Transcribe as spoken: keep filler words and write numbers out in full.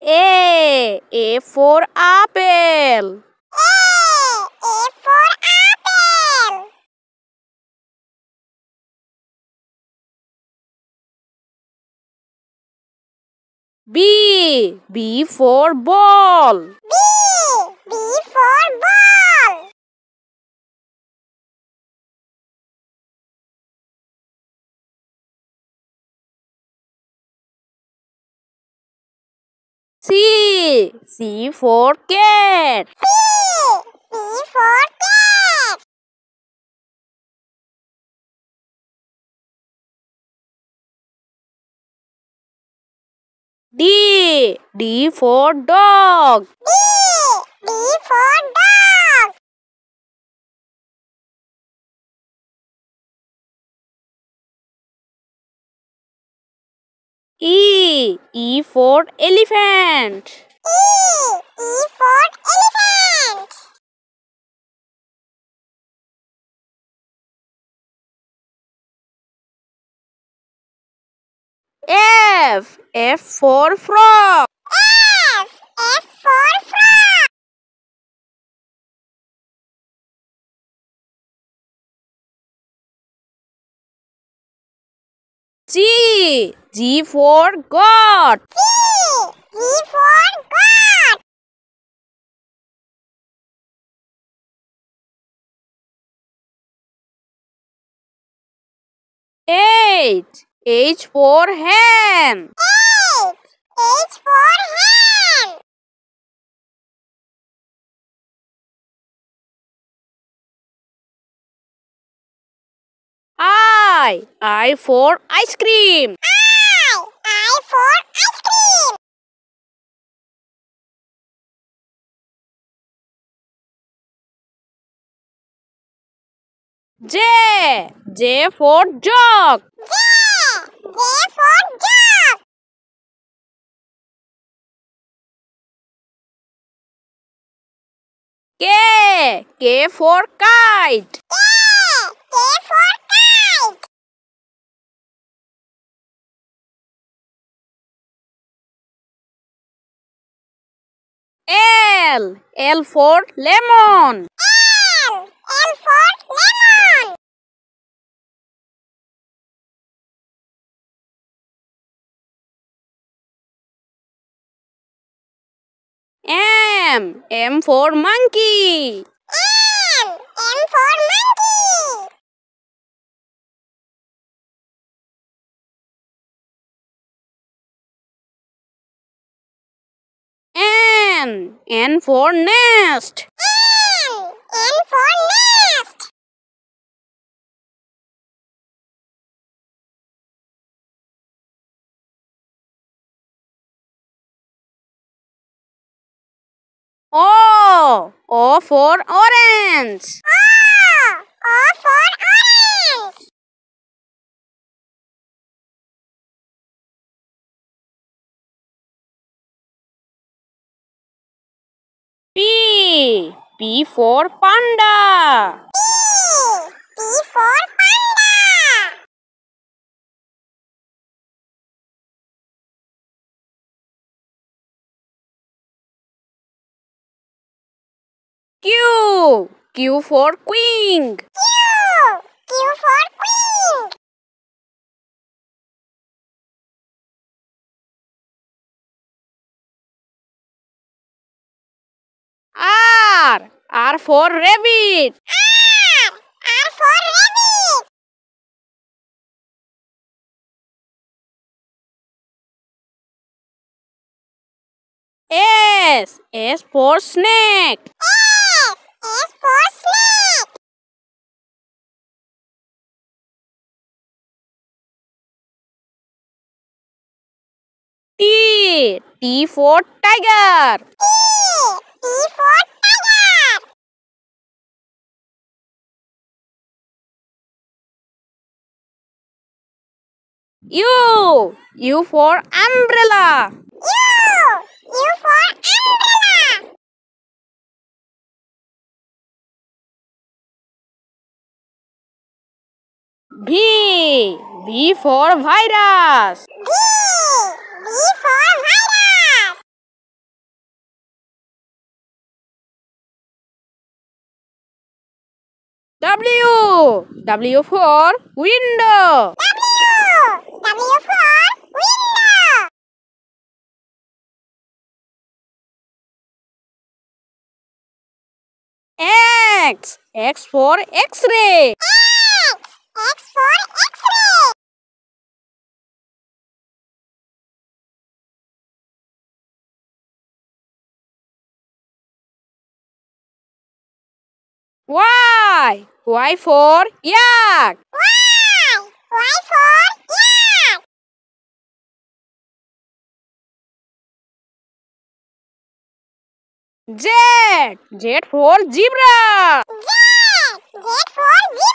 A. A for apple. A. A for apple. B. B for ball. B. B for ball. C. C for cat. C. C for cat. D. D for dog. D. D for dog. E. E for elephant. E. E for elephant. F. F for frog. F. F for frog. G. G for goat. G. G for goat. H. H for hen. H. H for hen. I. I for ice cream. I. I for ice cream. J. J for jug. J. J for jug. K. K for kite. K. K for kite. L. L for lemon. L. L for lemon. M. M for monkey. M. M for monkey. N. N for nest. N. N for nest. O. O for orange. O. O for orange. P. P for panda. P. P for panda. Q. Q for queen. Q. Q for queen. R. R for rabbit. R. R for rabbit. S. S for snake. S. S for snake. T. T for tiger. T. T for tiger. U. U for umbrella. U. U for umbrella. V. V for virus. V. V for virus. W. W for window. W. W for window. X. X for X-ray. X. X for X-ray. Y. Y for yak. Y. Y for yak. Z. Z for zebra. Z. Z for zebra.